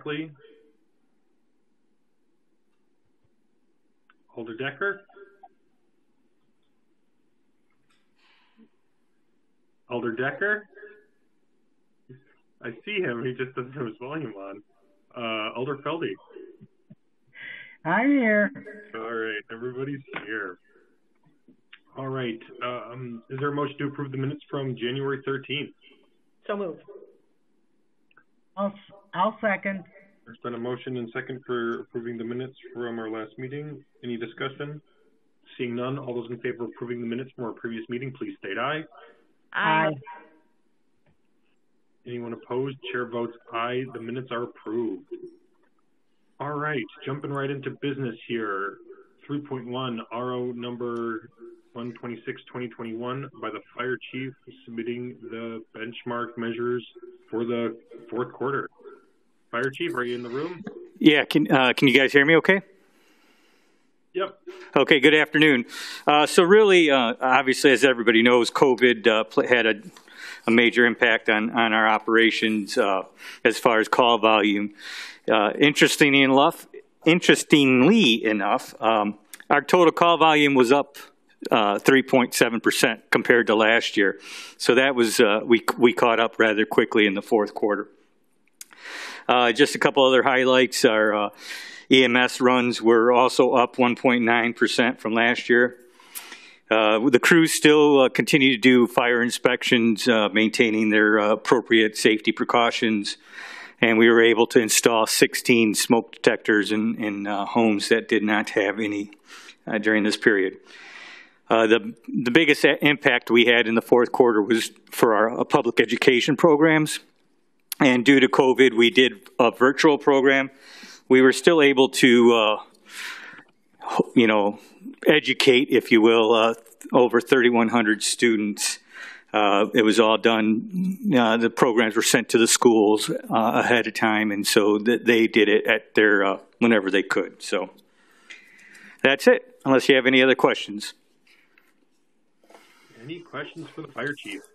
correctly? Alder Decker? Alder Decker? I see him. He just doesn't have his volume on. Alder Feldy? I'm here. All right. Everybody's here. All right. Is there a motion to approve the minutes from January 13th? So moved. I'll second. There's been a motion and second for approving the minutes from our last meeting. Any discussion? Seeing none, all those in favor of approving the minutes from our previous meeting, please state aye. Aye. Anyone opposed? Chair votes aye. The minutes are approved. All right, jumping right into business here. 3.1, RO number 126-2021 by the fire chief submitting the benchmark measures for the fourth quarter. Fire chief, are you in the room? Yeah, can you guys hear me okay? Yep. Okay, good afternoon. So really, obviously, as everybody knows, COVID had a major impact on our operations as far as call volume. Interestingly enough, our total call volume was up 3.7% compared to last year. So that was, we caught up rather quickly in the fourth quarter. Just a couple other highlights. Our EMS runs were also up 1.9% from last year. The crews still continue to do fire inspections, maintaining their appropriate safety precautions. And we were able to install 16 smoke detectors in homes that did not have any during this period. The biggest impact we had in the fourth quarter was for our public education programs. And due to COVID, we did a virtual program. We were still able to, educate, if you will, over 3,100 students. It was all done, the programs were sent to the schools ahead of time, and so they did it at their, whenever they could. So that's it, unless you have any other questions. Any questions for the fire chief?